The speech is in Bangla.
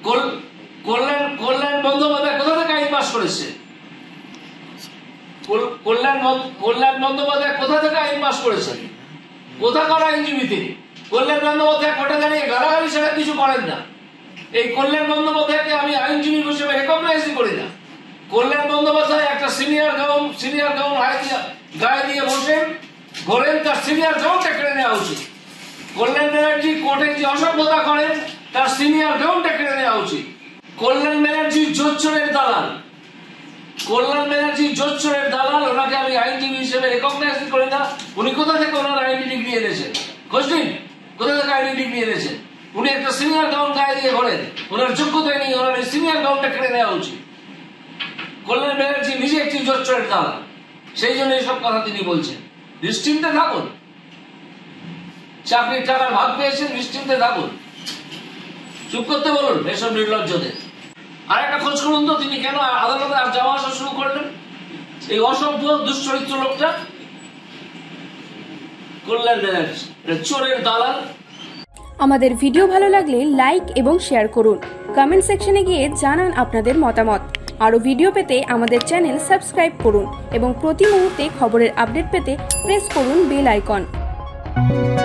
কল্যাণ বন্দ্যোপাধ্যায় কোথা থেকে আইন পাস করেছে? কল্যাণ বন্দ্যোপাধ্যায় কোথা থেকে আইন পাস করেছেন? কোথাকার আইনজীবী তিনি? কল্যাণ বন্দ্যোপাধ্যায় কোর্টে দাঁড়িয়ে গালাগালি ছাড়া কিছু করেন না। এই কল্যাণ বন্দ্যোপাধ্যায়কে আমি আইনজীবী হিসেবে রেকগনাইজই করি না। কল্যাণ বন্দ্যোপাধ্যায় একটা সিনিয়র গাউন গায়ে দিয়ে বসেন, ঘোরেন, তার সিনিয়র গাউনটা কেড়ে নেওয়া উচিত। কল্যাণ ব্যানার্জি কোর্টে যে অসভ্যতা করেন, তার সিনিয়র গাউনটা কেড়ে নেওয়া উচিত। কল্যাণ ব্যানার্জি জোচ্চরের দালাল, ওনাকে আমি আইনজীবী হিসেবে রেকগনাইজ করি না। উনি কোথা থেকে ওনার আইনি ডিগ্রি এনেছেন? খোঁজ নিন, কোথা থেকে আইনি ডিগ্রি এনেছেন? উনি একটা সিনিয়র গাউন গায়ে দিয়ে ঘোরেন, ওনার যোগ্যতায় নেই, ওনার সিনিয়র গাউনটা কেড়ে নেওয়া উচিত। কল্যাণ ব্যানার্জি নিজে একটি জোচ্চরের দালাল, সেই জন্য এইসব কথা তিনি বলছেন। নিশ্চিন্তে থাকুন, চাকরির টাকার ভাগ পেয়েছেন, নিশ্চিন্তে থাকুন, চুপ করতে বলুন এসব নির্লজ্জদের। আর একটা খোঁজ করুন তো, তিনি কেন আদালতে আর যাওয়া আসা শুরু করলেন? এই অসভ্য দুশ্চরিত্র লোকটা কল্যাণ ব্যানার্জি, চোরের দালাল। আমাদের ভিডিও ভালো লাগলে লাইক এবং শেয়ার করুন। কমেন্ট সেকশনে গিয়ে জানান আপনাদের মতামত। আরও ভিডিও পেতে আমাদের চ্যানেল সাবস্ক্রাইব করুন এবং প্রতি মুহূর্তে খবরের আপডেট পেতে প্রেস করুন বেল আইকন।